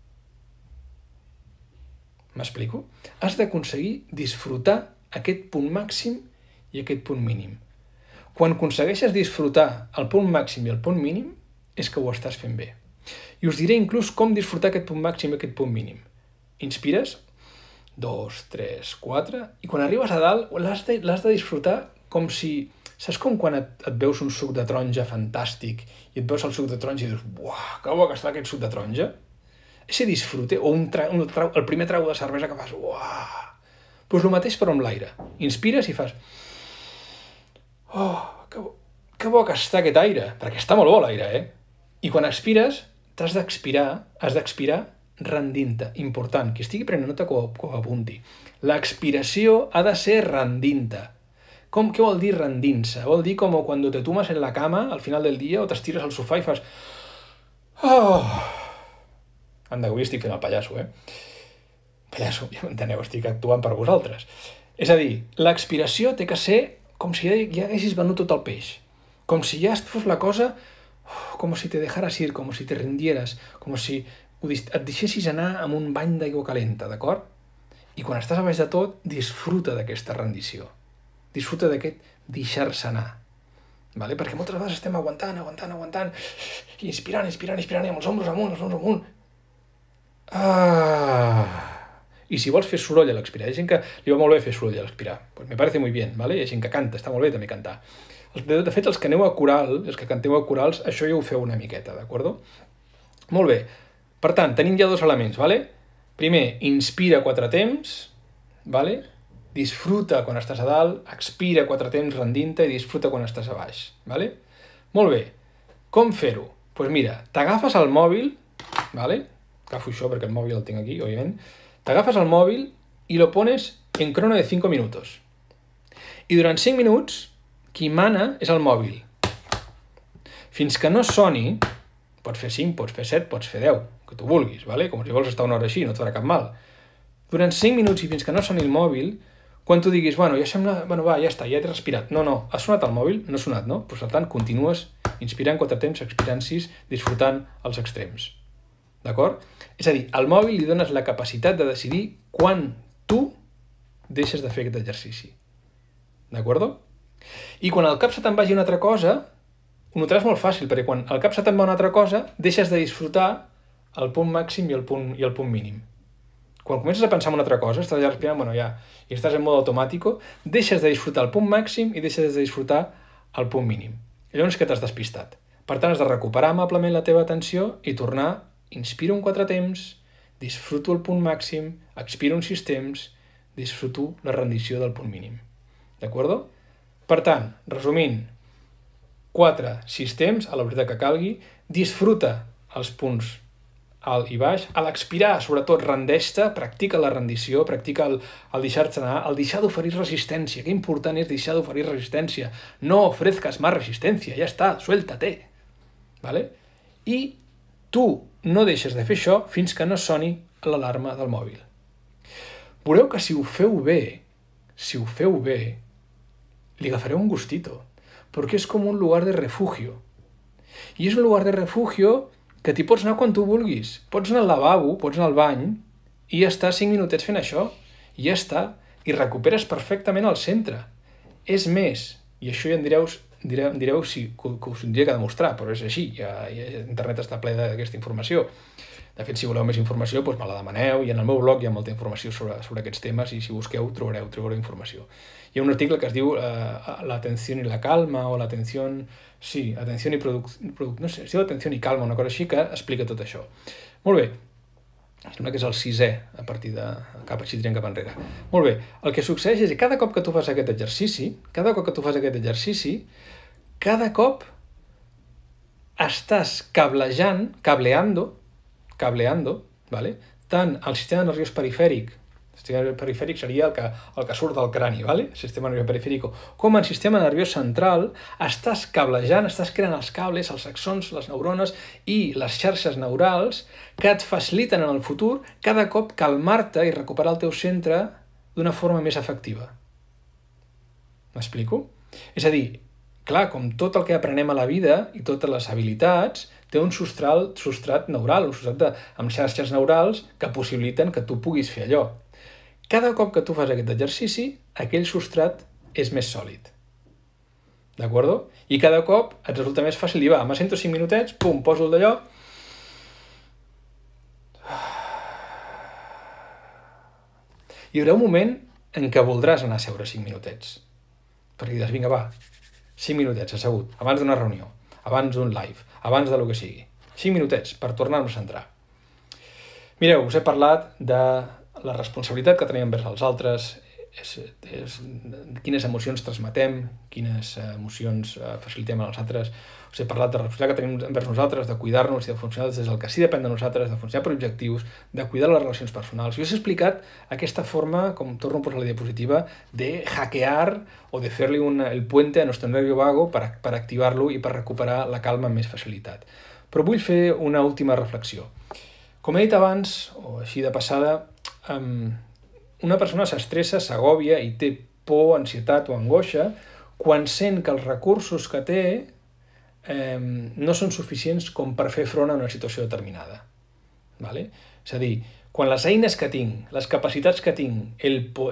M'explico? Has d'aconseguir disfrutar aquest punt màxim i aquest punt mínim. Quan aconsegueixes disfrutar el punt màxim i el punt mínim, és que ho estàs fent bé. I us diré inclús com disfrutar aquest punt màxim i aquest punt mínim. Inspires, 2, 3, 4, i quan arribes a dalt l'has de disfrutar com si... Saps com quan et veus un suc de taronja fantàstic i et veus el suc de taronja i dius «Uah, que bo que està aquest suc de taronja!» Ese disfrute, o el primer trago de cervesa que fas «Uah!» Doncs el mateix però amb l'aire. Inspires i fas «Oh, que bo que està aquest aire!» Perquè està molt bo l'aire, eh? I quan expires, has d'expirar rendint-te. Important, qui estigui prenent nota que ho apunti. L'expiració ha de ser rendint-te. Què vol dir rendint-se? Vol dir com quan te tumbes en la cama al final del dia o t'estires al sofà i fas... Oh! Anda, avui estic fent el pallasso, eh? Pallasso, ja m'enteneu, estic actuant per vosaltres. És a dir, l'expiració té que ser com si ja haguessis venut tot el peix. Com si ja fos la cosa... Com si te dejaras ir, com si te rindieras, com si et deixessis anar amb un bany d'aigua calenta, d'acord? I quan estàs a baix de tot, disfruta d'aquesta rendició. Disfruta d'aquest deixar-se anar. Vale? Perquè moltes vegades estem aguantant, i inspirant, i amb els ombres amunt. I si vols fer soroll a l'expirar, hi ha gent que li va molt bé fer soroll a l'expirar. Pues me parece muy bien, ¿vale? Hi ha gent que canta, està molt bé també cantar. De fet, els que aneu a coral, els que canteu a corals, això ja ho feu una miqueta, d'acord? Molt bé. Per tant, tenim ja dos elements, ¿vale? Primer, inspira 4 temps, ¿vale? Disfruta quan estàs a dalt, expira 4 temps rendint-te i disfruta quan estàs a baix. ¿Vale? Molt bé. Com fer-ho? Doncs mira, t'agafes el mòbil, ¿vale? Agafo això perquè el mòbil el tinc aquí, òbviament. T'agafes el mòbil i lo pones en crono de 5 minutos. I durant 5 minuts, qui mana és el mòbil. Fins que no soni, pots fer 5, pots fer 7, pots fer 10, que tu vulguis, ¿vale? Com si vols estar una hora així, no et farà cap mal. Durant 5 minuts i fins que no soni el mòbil, quan tu diguis, bueno, ja sembla, bueno, va, ja està, ja he respirat. No, ha sonat el mòbil? No ha sonat, no? Per tant, continues inspirant 4 temps, expirant 6, disfrutant els extrems. D'acord? És a dir, al mòbil li dones la capacitat de decidir quan tu deixes de fer aquest exercici. D'acord? I quan al cap se te'n vagi una altra cosa, ho notaràs molt fàcil, perquè quan al cap se te'n va una altra cosa, deixes de disfrutar el punt màxim i el punt mínim. Quan comences a pensar en una altra cosa, estàs ja respirant, bueno, ja, i estàs en mode automàtic, deixes de disfrutar el punt màxim i deixes de disfrutar el punt mínim. I llavors que t'has despistat. Per tant, has de recuperar amablement la teva atenció i tornar, inspiro un 4 temps, disfruto el punt màxim, expiro un 6 temps, disfruto la rendició del punt mínim. D'acord? Per tant, resumint, 4, 6 temps, a la veritat que calgui, disfruta els punts alt i baix. A l'expirar, sobretot, rendeix-te, practica la rendició, practica el deixar-te anar, el deixar d'oferir resistència. Que important és deixar d'oferir resistència. No ofrezcas más resistencia, ja està, suéltate. ¿Vale? I tu no deixes de fer això fins que no soni l'alarma del mòbil. Veureu que si ho feu bé, li agafareu un gustito, perquè és com un lugar de refugio. I és un lugar de refugio que t'hi pots anar quan tu vulguis. Pots anar al lavabo, pots anar al bany, i ja està 5 minutets fent això, i ja està, i recuperes perfectament el centre. És més, i això ja em direu si que us tindria que demostrar, però és així, internet està ple d'aquesta informació. De fet, si voleu més informació, doncs me la demaneu, i en el meu blog hi ha molta informació sobre aquests temes, i si busqueu trobareu informació. Hi ha un article que es diu l'atenció i la calma, o l'atenció... Sí, atenció i no sé, es diu atenció i calma, una cosa així, que explica tot això. Molt bé. Sembla que és el 6è, a partir de... així tirem cap enrere. Molt bé. El que succeeix és que cada cop que tu fas aquest exercici, cada cop estàs cableando, ¿vale? Tant el sistema nerviós perifèric, el sistema perifèric seria el que surt del crani, ¿vale? El sistema nerviós perifèric, com el sistema nerviós central, estàs cablejant, estàs creant els cables, els axons, les neurones i les xarxes neurals que et faciliten en el futur cada cop calmar-te i recuperar el teu centre d'una forma més efectiva. M'explico? És a dir, clar, com tot el que aprenem a la vida i totes les habilitats, té un substrat neural, un substrat amb xarxes neurals que possibiliten que tu puguis fer allò. Cada cop que tu fas aquest exercici, aquell substrat és més sòlid. D'acord? I cada cop et resulta més fàcil dir, va, me sento 5 minutets, pum, poso el d'allò. Hi haurà un moment en què voldràs anar a seure 5 minutets. Perquè diràs, vinga, va, 5 minutets assegut, abans d'una reunió, abans d'un live, abans de lo que sigui. 5 minutets per tornar-me a centrar. Mireu, us he parlat de la responsabilitat que tenim envers els altres, quines emocions transmetem, quines emocions facilitem als altres. Us he parlat de la responsabilitat que tenim envers nosaltres, de cuidar-nos i de funcionar des del que sí depèn de nosaltres, de funcionar per objectius, de cuidar les relacions personals. Jo us he explicat aquesta forma, com torno a posar la diapositiva, de hackear o de fer-li el puente a nuestro nervio vago per activar-lo i per recuperar la calma amb més facilitat. Però vull fer una última reflexió. Com he dit abans, o així de passada, una persona s'estressa, s'agòbia i té por, ansietat o angoixa quan sent que els recursos que té no són suficients com per fer front a una situació determinada. Vale? És a dir, quan les eines que tinc, les capacitats que tinc,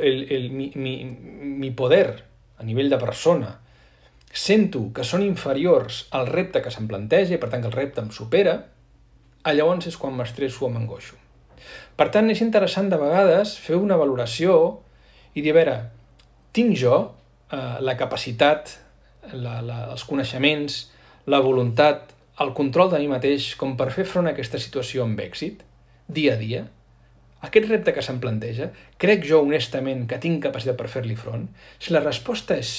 mi poder a nivell de persona, sento que són inferiors al repte que se'm planteja i per tant que el repte em supera, llavors és quan m'estresso o m'angoixo. Per tant, és interessant de vegades fer una valoració i dir, a veure, tinc jo la capacitat, els coneixements, la voluntat, el control de mi mateix com per fer front a aquesta situació amb èxit, dia a dia? Aquest repte que se'm planteja, crec jo honestament que tinc capacitat per fer-li front? Si la resposta és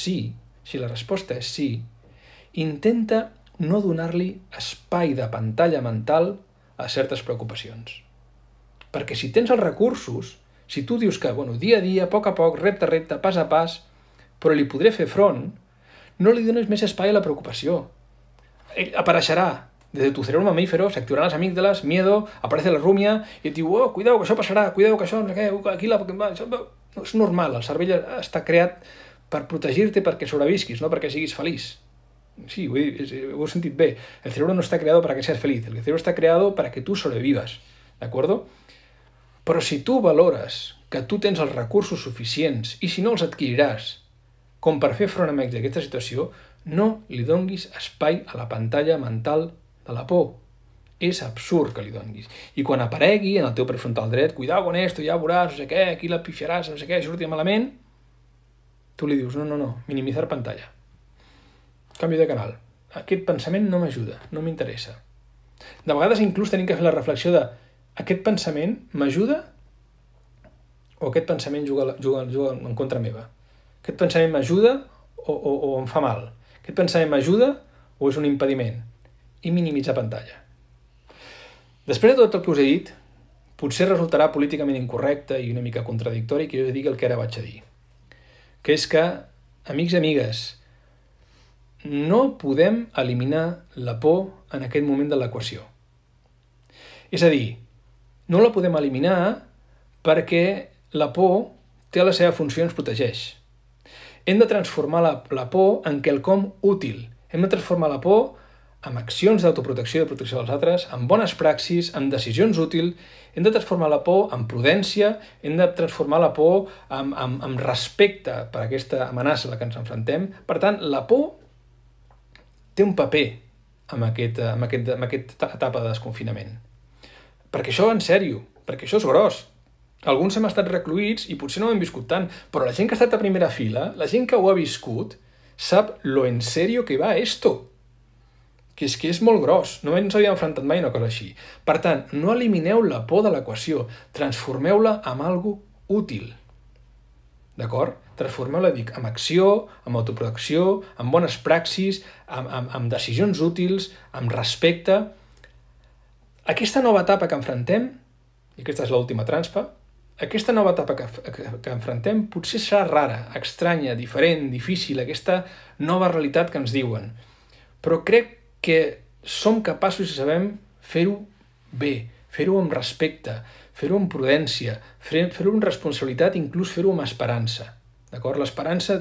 sí, intenta no donar-li espai de pantalla mental a certes preocupacions. Perquè si tens els recursos, si tu dius que, dia a dia, a poc, repte a repte, pas a pas, però li podré fer front, no li dones més espai a la preocupació. Ell apareixerà. Desde tu cerebro mamífero se activarán las amígdalas, miedo, aparece la rumia i et diu, oh, cuidado que això passarà, cuidado que això, no sé què, aquí la... No, és normal, el cervell està creat per protegir-te perquè sobrevisquis, no perquè siguis feliç. Sí, ho he sentit bé. El cerebro no está creado para que seas feliz, el cerebro está creado para que tú sobrevivas, ¿de acuerdo? Però si tu valores que tu tens els recursos suficients i si no els adquiriràs com per fer front a aquesta situació, no li donguis espai a la pantalla mental de la por. És absurd que li donguis. I quan aparegui en el teu prefrontal dret, cuidado con esto, ja veuràs, no sé què, aquí la pifiaràs, no sé què, això sortirà malament, tu li dius, no, minimitzar pantalla. Canvi de canal. Aquest pensament no m'ajuda, no m'interessa. De vegades inclús tenim que fer la reflexió de aquest pensament m'ajuda o aquest pensament juga en contra meva? Aquest pensament m'ajuda o em fa mal? Aquest pensament m'ajuda o és un impediment? I minimitzar pantalla. Després de tot el que us he dit, potser resultarà políticament incorrecte i una mica contradictori que jo digui el que ara vaig a dir. Que és que, amics i amigues, no podem eliminar la por en aquest moment de l'equació. És a dir, no la podem eliminar perquè la por té la seva funció i ens protegeix. Hem de transformar la por en quelcom útil. Hem de transformar la por amb accions d'autoprotecció i de protecció dels altres, amb bones praxis, amb decisions útils. Hem de transformar la por en prudència, hem de transformar la por amb respecte per aquesta amenaça a la que ens enfrontem. Per tant, la por té un paper en aquesta etapa de desconfinament. Perquè això, en sèrio, perquè això és gros. Alguns hem estat recluïts i potser no ho hem viscut tant, però la gent que ha estat a primera fila, la gent que ho ha viscut, sap lo en serio que va esto. Que és molt gros, no ens havia enfrontat mai una cosa així. Per tant, no elimineu la por de l'equació, transformeu-la en algo útil. D'acord? Transformeu-la, dic, amb acció, amb autoprotecció, amb bones praxis, amb decisions útils, amb respecte. Aquesta nova etapa que enfrontem, i aquesta és l'última transpa, aquesta nova etapa que enfrontem potser serà rara, estranya, diferent, difícil, aquesta nova realitat que ens diuen. Però crec que som capaços i sabem fer-ho bé, fer-ho amb respecte, fer-ho amb prudència, fer-ho amb responsabilitat, inclús fer-ho amb esperança. D'acord? L'esperança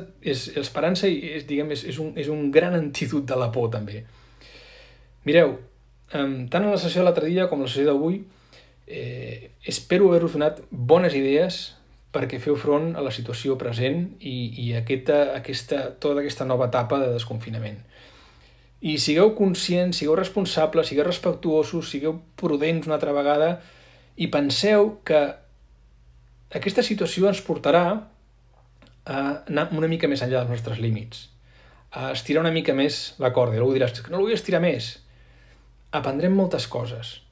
és un gran antídot de la por, també. Mireu, tant en la sessió de l'altre dia com en la sessió d'avui, espero haver-vos donat bones idees perquè feu front a la situació present i a tota aquesta nova etapa de desconfinament. I sigueu conscients, sigueu responsables, sigueu respectuosos, sigueu prudents una altra vegada i penseu que aquesta situació ens portarà a anar una mica més enllà dels nostres límits, a estirar una mica més la corda. I algú diràs que no la vull estirar més. Aprendrem moltes coses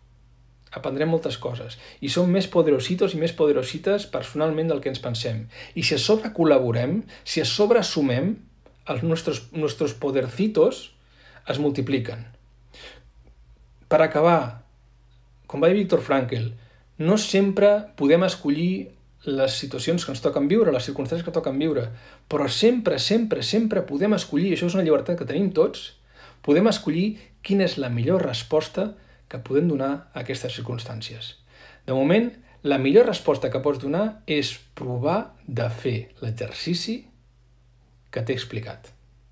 i som més poderositos i més poderosites personalment del que ens pensem. I si a sobre col·laborem, si a sobre sumem, els nostres podercitos es multipliquen. Per acabar, com va dir Viktor Frankl, no sempre podem escollir les situacions que ens toquen viure, les circumstàncies que toquen viure, però sempre podem escollir, això és una llibertat que tenim tots, podem escollir quina és la millor resposta que podem donar a aquestes circumstàncies. De moment, la millor resposta que pots donar és provar de fer l'exercici que t'he explicat.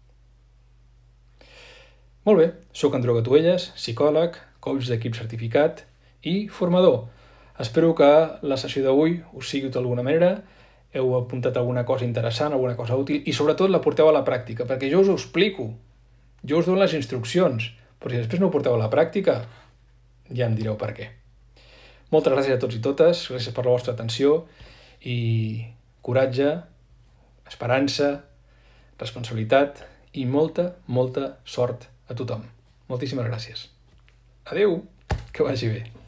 Molt bé, soc Andreu Gatuelles, psicòleg, coach d'equip certificat i formador. Espero que la sessió d'avui us sigui d'alguna manera, heu apuntat alguna cosa interessant, alguna cosa útil i sobretot la porteu a la pràctica, perquè jo us ho explico, jo us dono les instruccions, però si després no ho porteu a la pràctica, ja em direu per què. Moltes gràcies a tots i totes, gràcies per la vostra atenció i coratge, esperança, responsabilitat i molta sort a tothom. Moltíssimes gràcies. Adeu, que vagi bé.